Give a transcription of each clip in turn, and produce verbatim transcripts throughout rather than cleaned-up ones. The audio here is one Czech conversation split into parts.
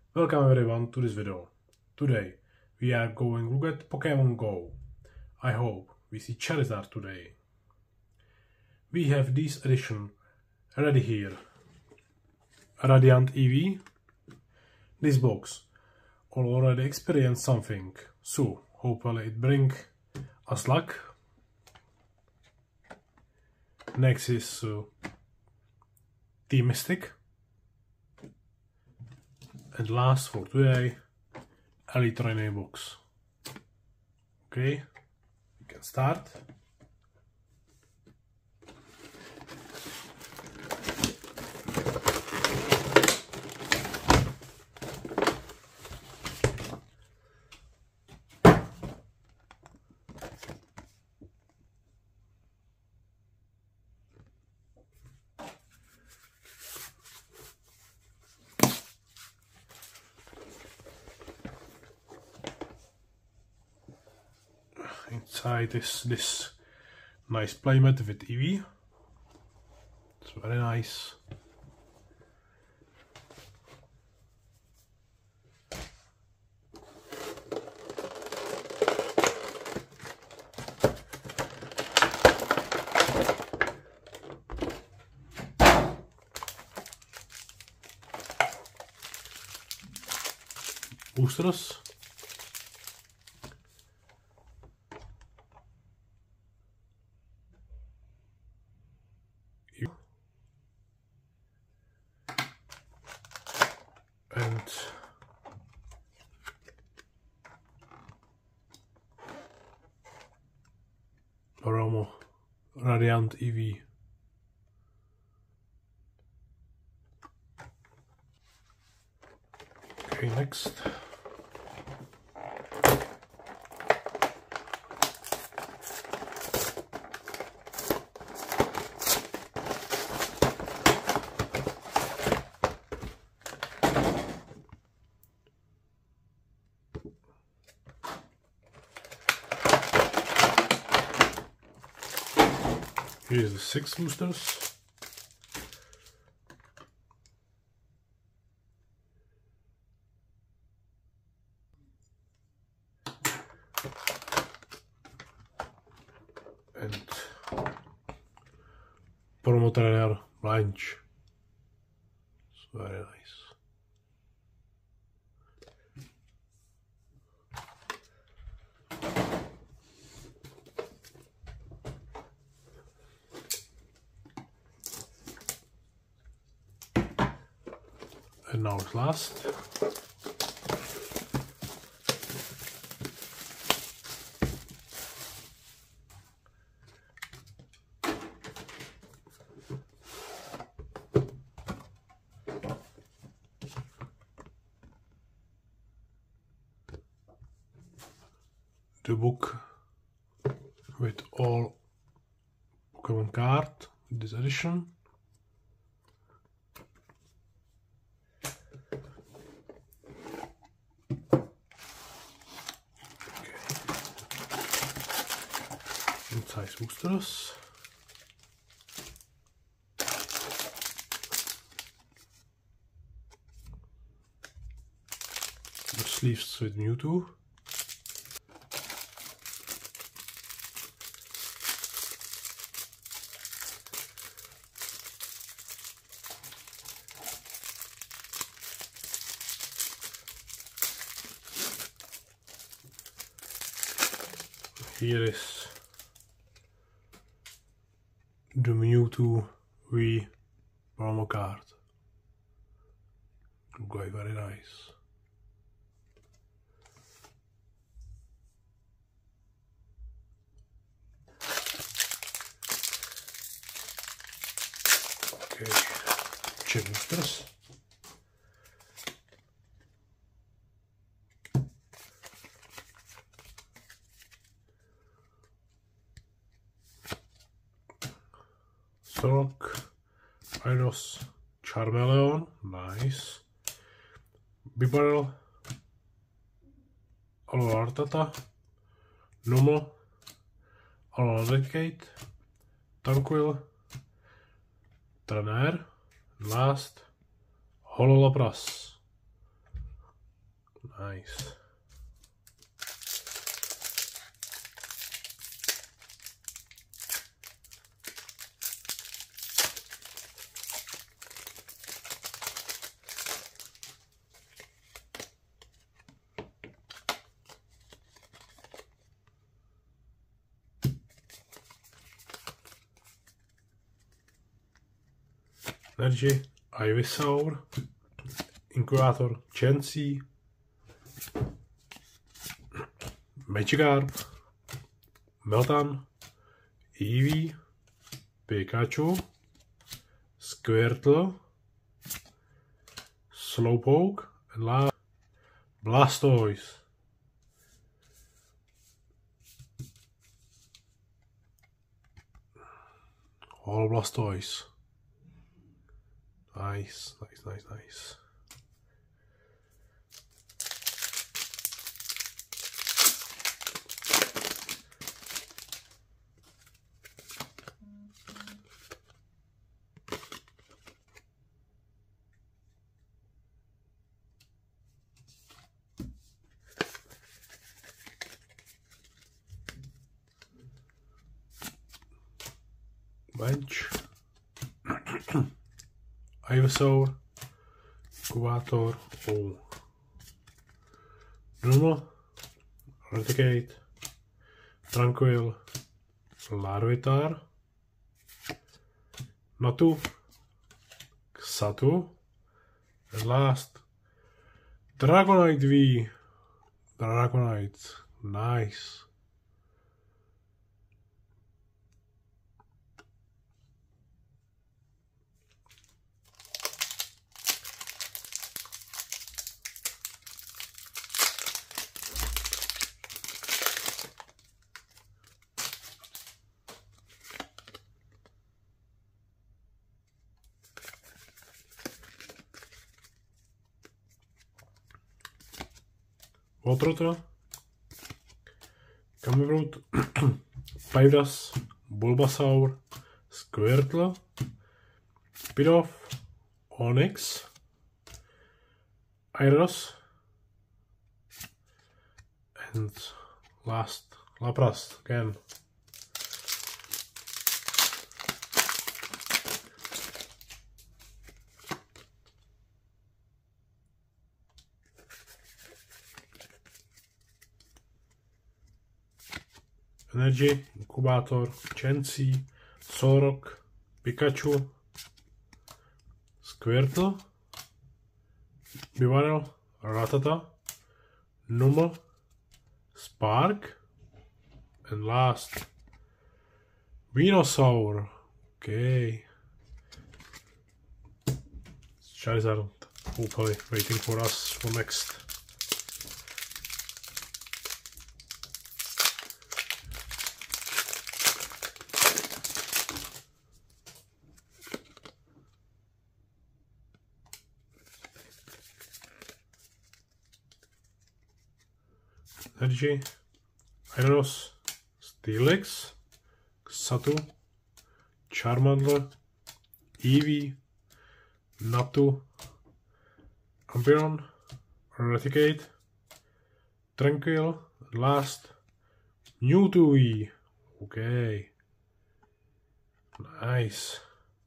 Welcome everyone to this video. Today we are going to look at Pokemon Go. I hope we see Charizard today. We have this edition ready here. Radiant Eevee. This box already experienced something, so hopefully it brings us luck. Next is uh, T-Mystic. And last for today, Elite Trainer box. Okay, we can start. Inside is this nice playmat with Eevee. It's very nice. Boosters. And Oromo Radiant Eevee. Okay, next. Here's the six boosters. And Promo Trainer Blanche. It's very nice. And now it's last. The book with all Pokemon cards in this edition. Inside boosters. The sleeves with Mewtwo. Here is the Mewtwo V promo card. Very, very nice. Okay, check boosters. Solok, Eidos, Charmeleon, nice. Bibarel, Alola Nomo, Alola Dedicate, Tanquil, Trainer, last, Hololapras. Nice. Energy, Ivysaur, Incubator, Chansey, Magikarp, Meltan, Eevee, Pikachu, Squirtle, Slowpoke, and last Blastoise. All Blastoise. Nice, nice, nice, nice. Bench. Ivysaur, Incubator, oh. Numel, Raticate, Tranquill, Larvitar, Natu, Xatu, and last, Dragonite V. Dragonite, nice. Voltorota, Camavroot, Pyras, Bulbasaur, Squirtle, Pidove, Onix, Iros, and last Lapras again. Energy, Incubator, Chansey, Solrock, Pikachu, Squirtle, Bibarel, Rattata, Numel, Spark, and last, Venusaur. Okay. Charizard hopefully waiting for us for next. Energy, Iros, Steelix, Xatu, Charmander, Eevee, Natu, Umbreon, Raticate, Tranquill, and last, Mewtwo. Okay. Nice.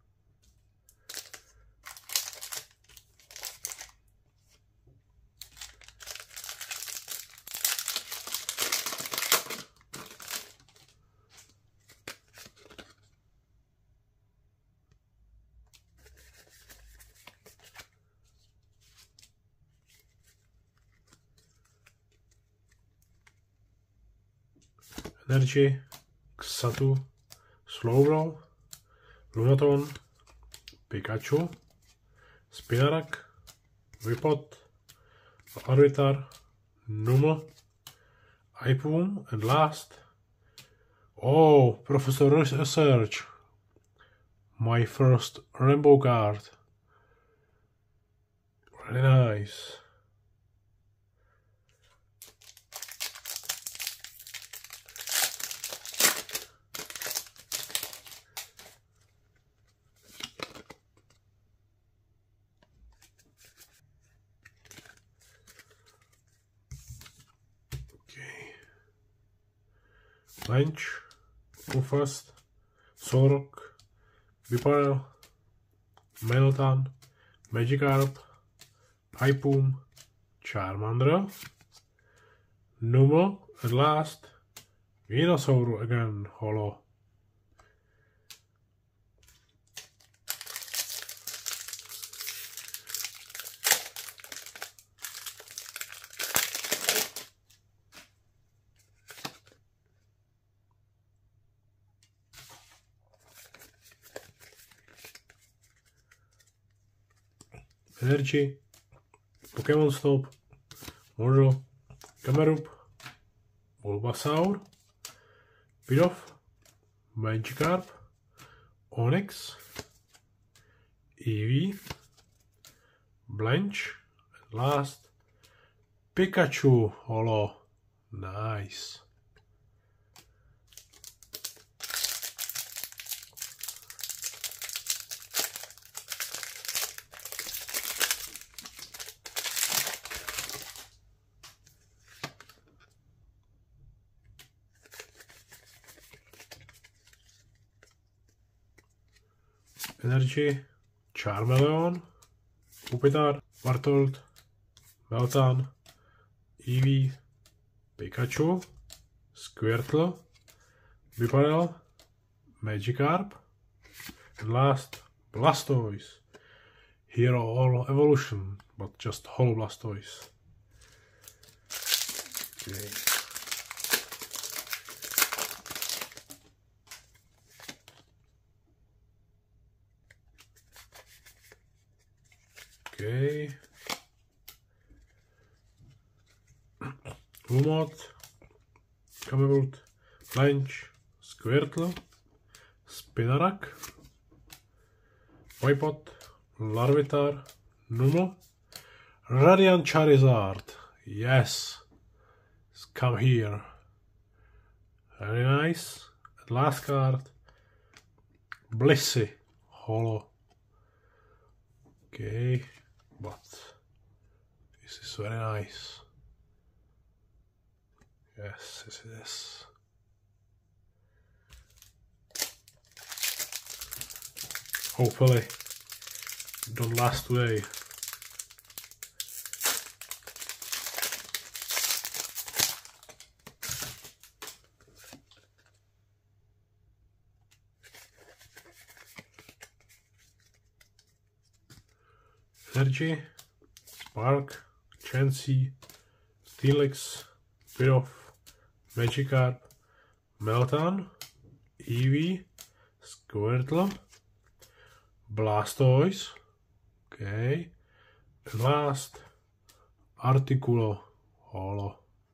Energy, Xatu, Slowbro, Lunaton, Pikachu, Spinarak, Wippot, Larvitar, Numel, Ipoon, and last, oh, Professor Research, my first rainbow card. Really nice. Blanch, Koufast, Solrock, Biparel, Meltan, Magikarp, Hypoom, Charmander, Numel, at last, Venusaur again, holo. Energy, Pokémon Stop, Mojo, Camerup, Bulbasaur, Pidove, Magikarp, Onix, Eevee, Blanch, and last, Pikachu holo. Nice. Energy, Charmeleon, Pupitar, Wartortle, Meltan, Eevee, Pikachu, Squirtle, Biparel, Magikarp, and last, Blastoise. Hero All Evolution, but just Holo Blastoise. Okay. Okay. Lumot, Camerupt, Blanch, Squirtle, Spinarak, Wipot, Larvitar, Numel, Radiant Charizard. Yes, come here. Very nice. And last card, Blissey, holo. Okay, but this is very nice. Yes, yes it is. Hopefully, it don't last today. Energy, Spark, Chansey, Steelix, Pidove, Magikarp, Meltan, Eevee, Squirtle, Blastoise, okay, and last, Articuno holo.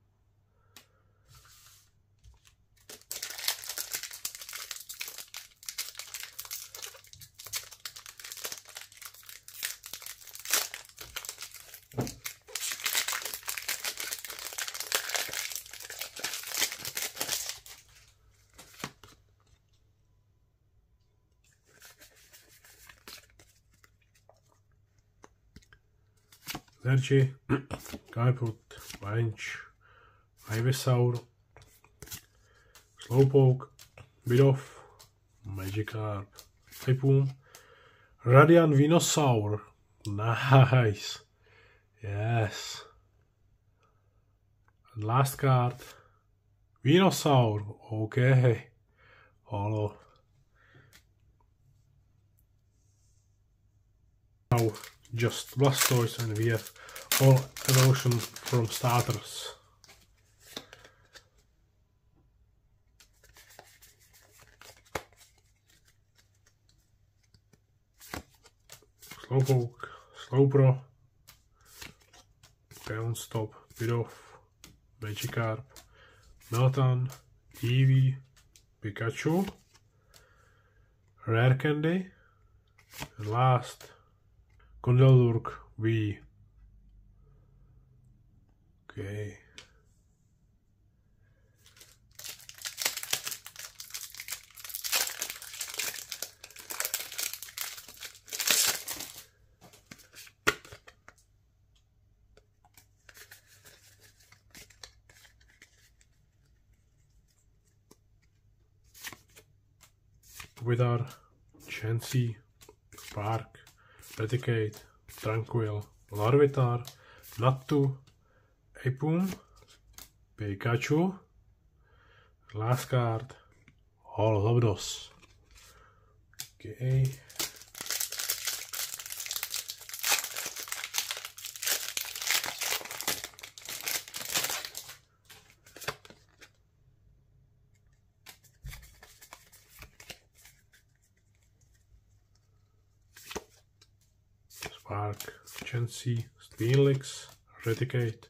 Energy, Kaiput, Blanch, Ivysaur, Slowpoke, Bidove, Magikarp, Hypoom, Radiant Venusaur. Nice. Yes. And last card, Venusaur. Okay. Holo. Now just Blastoise and we have all evolution from starters. Slowpoke, Slowbro, Pokémon Stop, Pidove, Magikarp, Meltan, Eevee, Pikachu, Rare Candy, and last, Condelurk V. Okay. Larvitar, Chansey, Spark, Raticate, Tranquill, Larvitar, Natu, Apom, Pikachu, last card, Holo Zapdos. Okay. Spark, Chansey, Steelix, Raticate,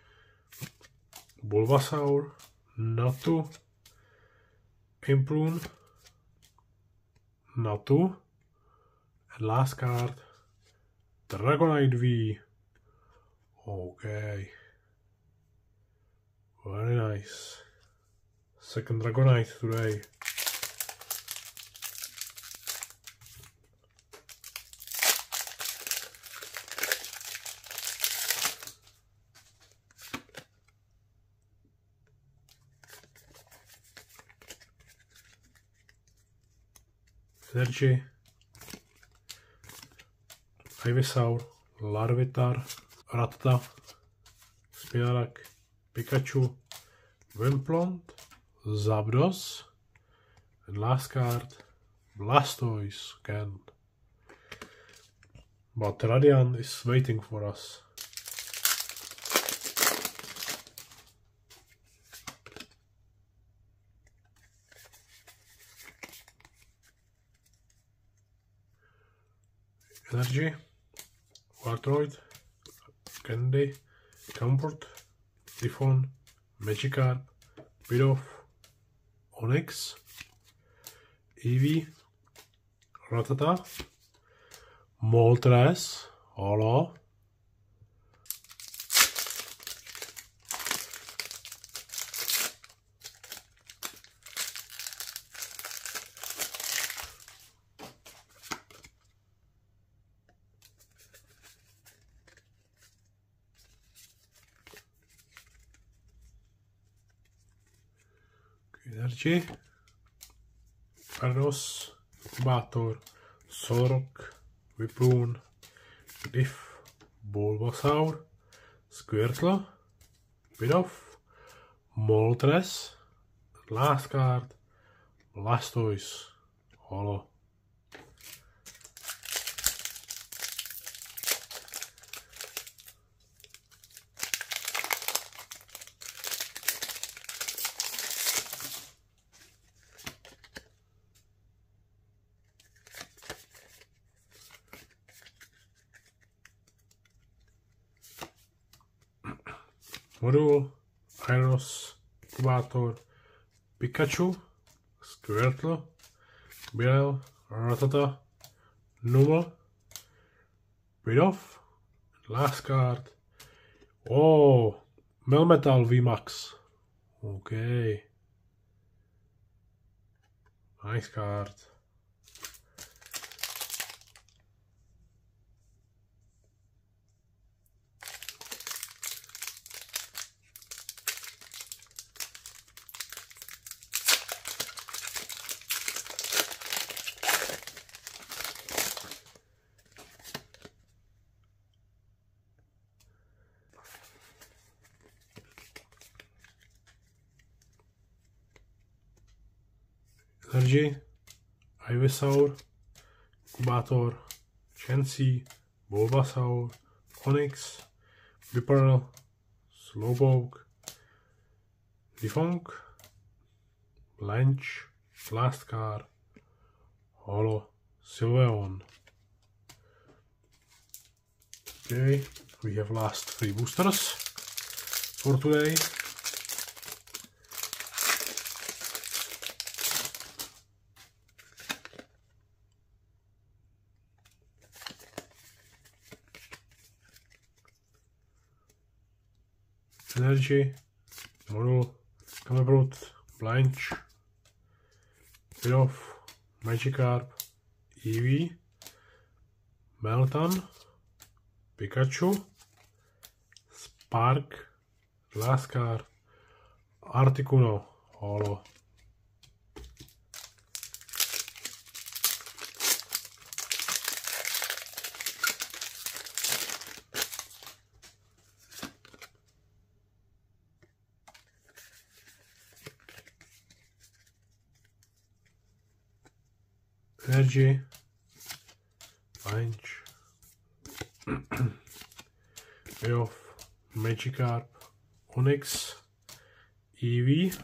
Bulbasaur, Natu, Imprune, Natu, and last card, Dragonite V. Okay. Very nice. Second Dragonite today. Energy, Ivysaur, Larvitar, Rattata, Spinarak, Pikachu, Wimplunt, Zapdos, and last card, Blastoise again. But Radiant is waiting for us. Energy, Wartroid, Candy, Comfort, Typhon, Magikarp, Bidoof, Onix, Eevee, Rattata, Moltres, Holo, Energy, Gyarados, Incubator, Solrock, Whiploon, Diff, Bulbasaur, Squirtle, Bidoof, Moltres, last card, Blastoise, Holo. Module, Gyarados, Incubator, Pikachu, Squirtle, Bidoof, Rattata, Numel, Bidoof, last card, oh, Melmetal V Max, okay, nice card. Energy, Ivysaur, Incubator, Chansey, Bulbasaur, Onix, Biparel, Slowpoke, Defunk, Blanche, last card, Holo, Sylveon. Okay, we have last three boosters for today. Energy, Module, Camabroot, Blanche, Bidoof, Magikarp, Eevee, Meltan, Pikachu, Spark, last card, Articuno, Holo. Energy, Punch, Payoff, Magikarp, Onyx, Eevee,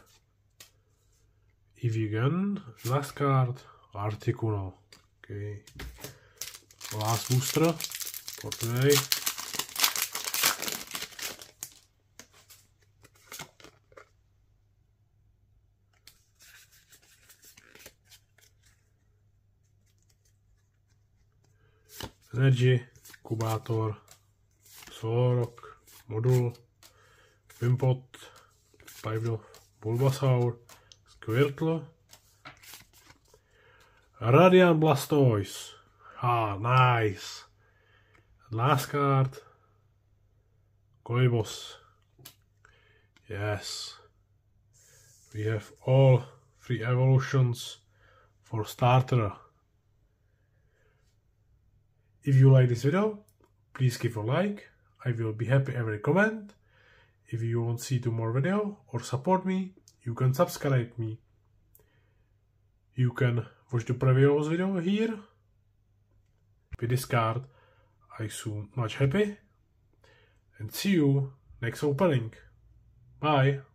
Eevee, last card, Articuno. Okay. Last booster for today. Energy, Kubátor, Solrock, Modul, Wimpod, Pipedoff, Bulbasaur, Squirtle, Radiant Blastoise. Ah, nice. Last card, Goibos. Yes. We have all three evolutions for starter. If you like this video, please give a like. I will be happy every comment. If you want to see two more video or support me, you can subscribe me. You can watch the previous video here. With this card, I so much happy. And see you next opening. Bye.